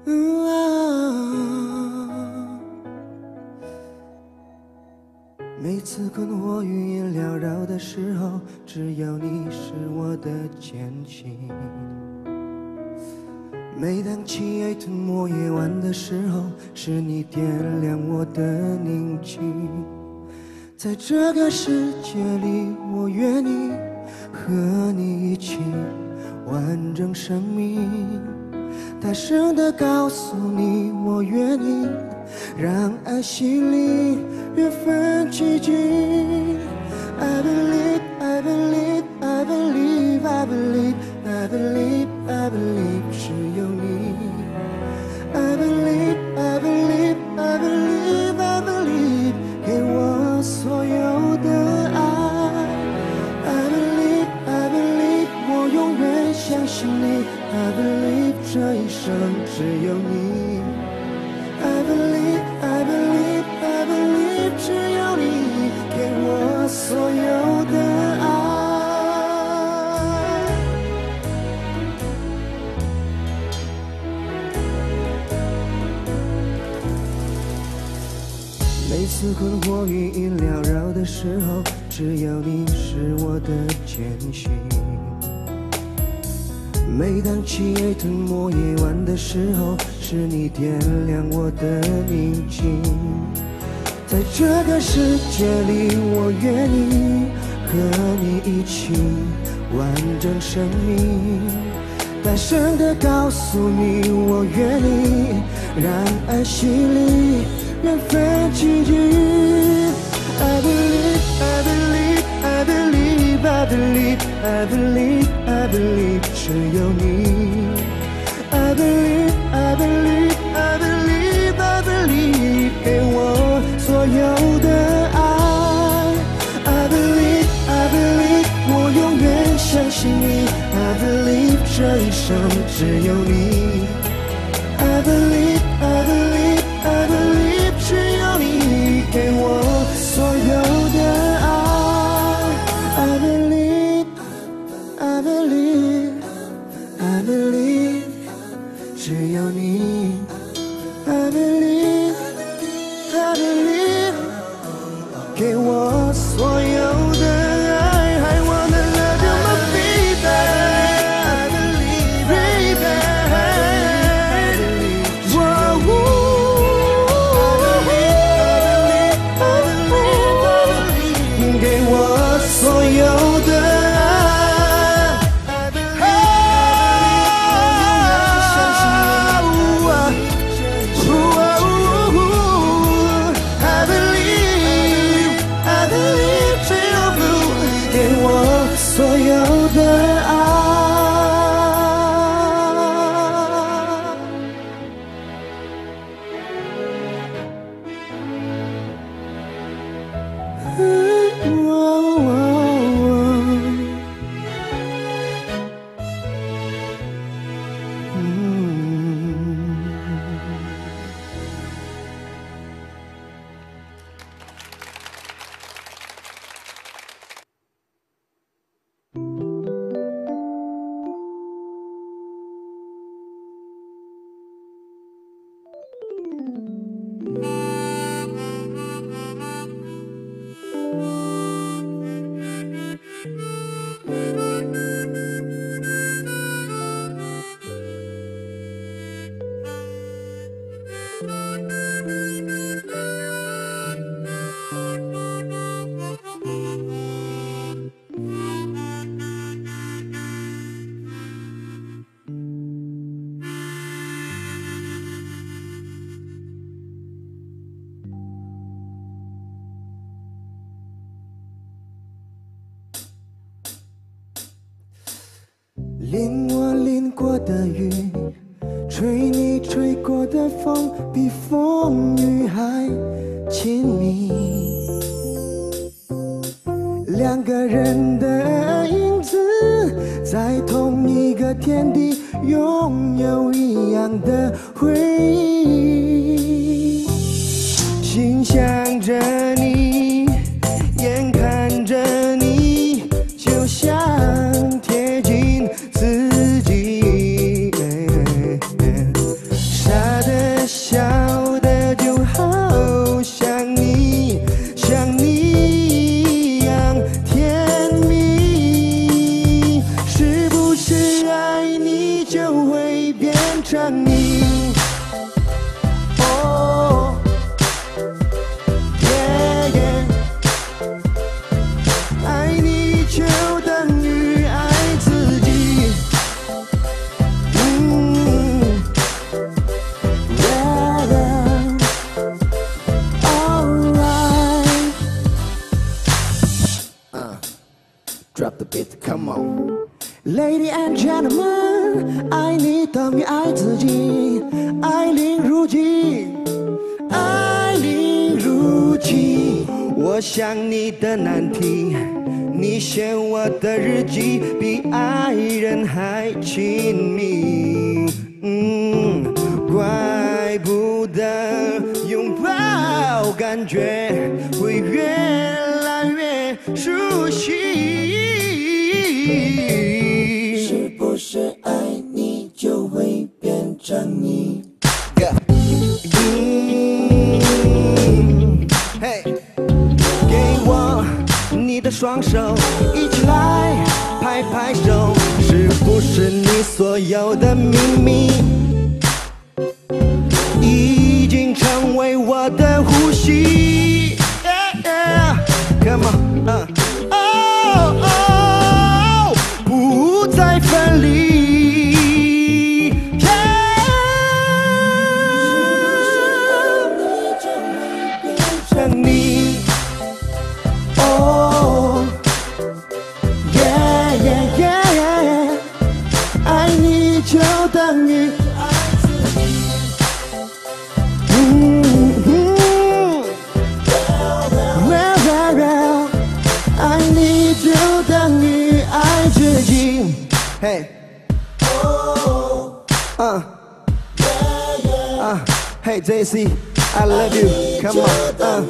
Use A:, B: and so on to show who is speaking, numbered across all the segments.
A: 每次困惑语言缭绕的时候，只有你是我的坚信。每当漆黑吞没夜晚的时候，是你点亮我的宁静。在这个世界里，我愿意和你一起完整生命。大声地告诉你，我愿意让爱洗礼，缘分奇迹。I believe, I believe, I believe, I believe, I believe, I believe， 只有你。I believe, I believe, I believe, I believe， 给我所有的爱。I believe, I believe， 我永远相信你。I believe， 这一生只有你。I believe, I believe, I believe， 只有你给我所有的爱。每次困惑语音缭绕的时候，只有你是我的坚信。每当漆黑吞没夜晚的时候，是你点亮我的宁静。在这个世界里，我愿意和你一起完整生命。大声地告诉你，我愿意让爱洗礼，缘分奇迹。I believe, I believe, I believe, I believe, I believe, I believe， 只有你。I believe, I believe, I believe, I believe， 给我所有的爱。I believe, I believe， 我永远相信你。I believe， 这一生只有你。I believe, I believe， I believe， 只有你给我所有的爱。I believe, I believe， I believe， 只有你。I believe, I believe， 给我所有的爱。I wanna love you, my baby。I believe, baby。给我所有的爱。I believe, I believe， 只有你给我所有的爱。淋我淋过的雨，吹你吹过的风，比风雨还亲密。两个人的影子，在同一个天地，拥有一样的回忆。心想着你，眼看着你，就像贴近自己。傻成你。哦，耶耶，爱你就等于爱自己。Drop the beat, come on. Ladies and gentlemen， 爱你等于爱自己，爱邻如己，爱邻如己。我想你的难题，你写我的日记，比爱人还亲密。怪不得拥抱感觉会越来越熟悉。是不是爱你就会变成你？嘿，给我你的双手，一起来拍拍手。是不是你所有的秘密，已经成为我的呼吸？Come on， 不再分离。成你，哦，耶耶耶耶，爱你就等于爱自己。爱你就等于爱自己。嘿，嘿 ，JC， I love you，Come on，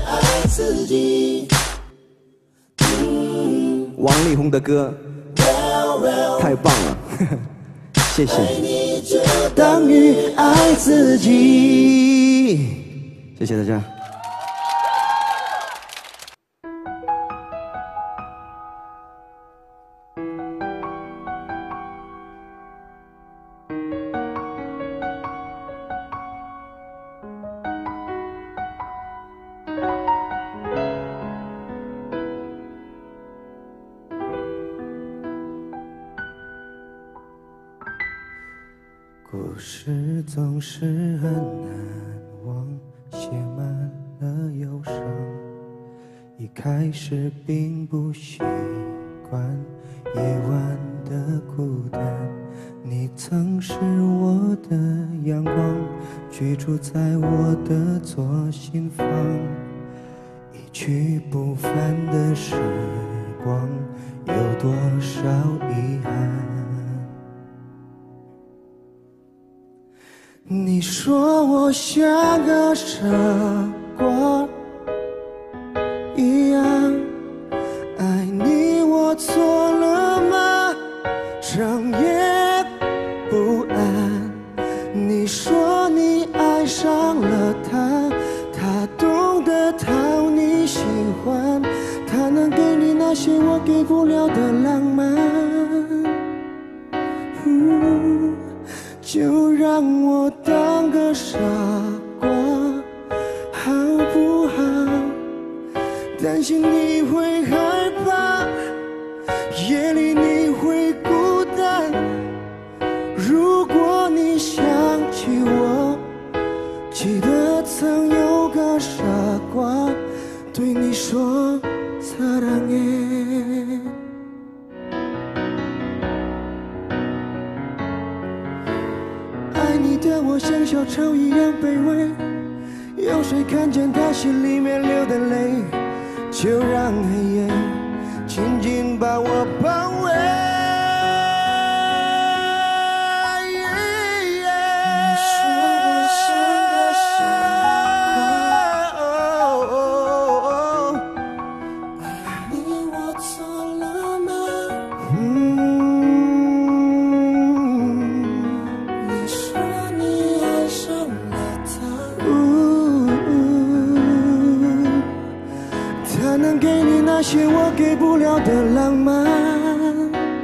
A: 王力宏的歌，太棒了，谢谢。爱你就等于爱自己，谢谢大家。故事总是很难忘，写满了忧伤。一开始并不习惯夜晚的孤单，你曾是我的阳光，居住在我的左心房。一去不返的时光，有多少遗憾？你说我像个傻瓜一样，爱你我错了吗？整夜不安。你说你爱上了他，他懂得讨你喜欢，他能给你那些我给不了的浪漫。就让我当个傻瓜，好不好？担心你会害怕，夜里你会孤单。如果你想起我，记得曾有个傻瓜对你说사랑해。爱你的我像小丑一样卑微，有谁看见他心里面流的泪？就让黑夜紧紧把我包围。你说我像个傻瓜，爱你我错了吗？他能给你那些我给不了的浪漫。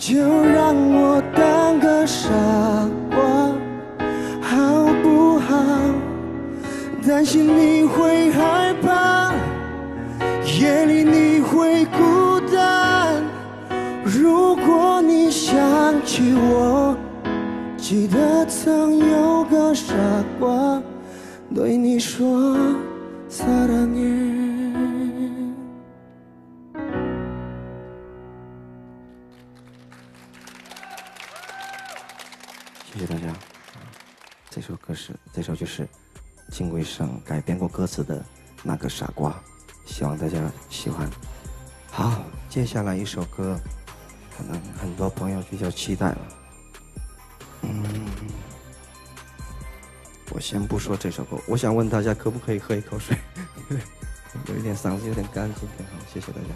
A: 就让我当个傻瓜，好不好？担心你会害怕，夜里你会孤单。如果你想起我，记得曾有个傻瓜对你说사랑해。谢谢大家。这首就是金贵生改编过歌词的那个傻瓜，希望大家喜欢。好，接下来一首歌，可能很多朋友比较期待了。我先不说这首歌，我想问大家可不可以喝一口水？有一点嗓子有点干，今天好，谢谢大家。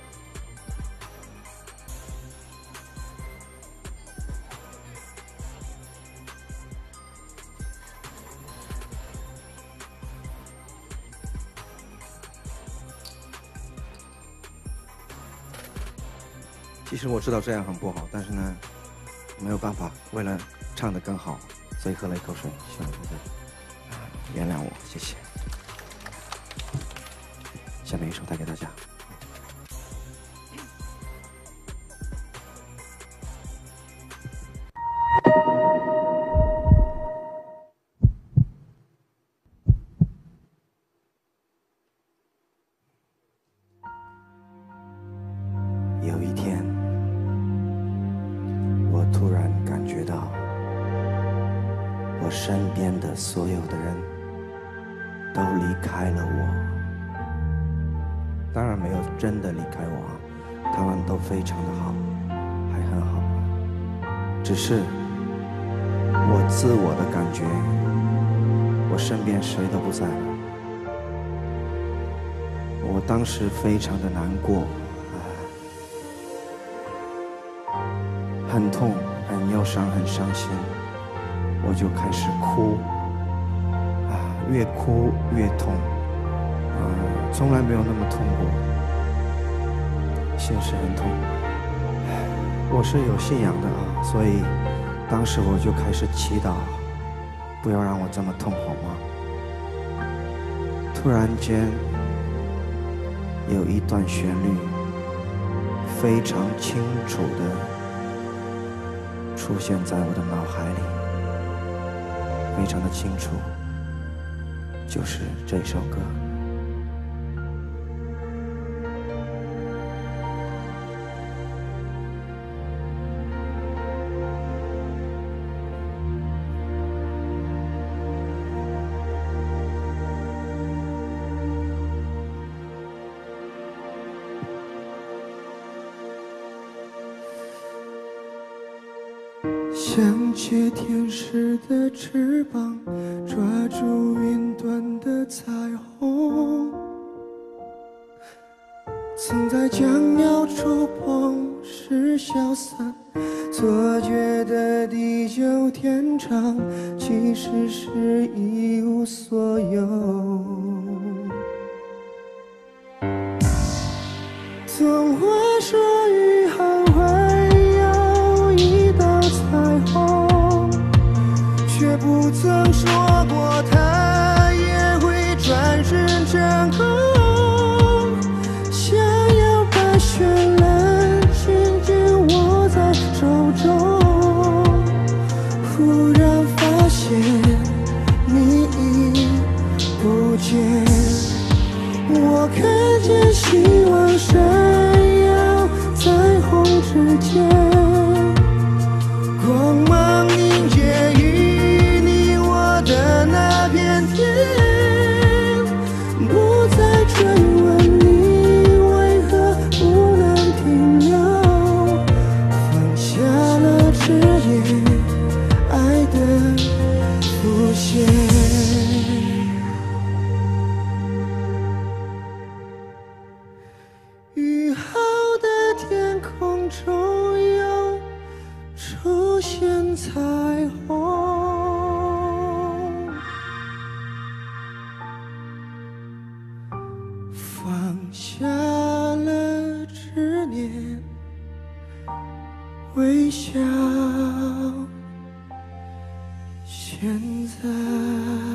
A: 其实我知道这样很不好，但是呢，没有办法，为了唱得更好，所以喝了一口水，希望大家原谅我，谢谢。下面一首带给大家。有一天，我突然感觉到，我身边的所有的人都离开了我。当然没有真的离开我啊，他们都非常的好，还很好。只是我自我的感觉，我身边谁都不在了。我当时非常的难过。很痛，很忧伤，很伤心，我就开始哭，越哭越痛，从来没有那么痛过，心是很痛。我是有信仰的啊，所以当时我就开始祈祷，不要让我这么痛，好吗？突然间，有一段旋律非常清楚的出现在我的脑海里，非常的清楚，就是这首歌。像借天使的翅膀，抓住云端的彩虹，曾在将要触碰时消散，错觉的地久天长，其实是一无所有。总会说以后会有一道彩虹，却不曾说过它也会转瞬成空。想要把绚烂紧紧握在手中，忽然发现你已不见。我看见希望闪耀彩虹之间，光芒凝结于你我的那片天，不再追问你为何不能停留，放下了执念，爱的浮现。雨后的天空中又出现彩虹，放下了执念， 微笑。现在。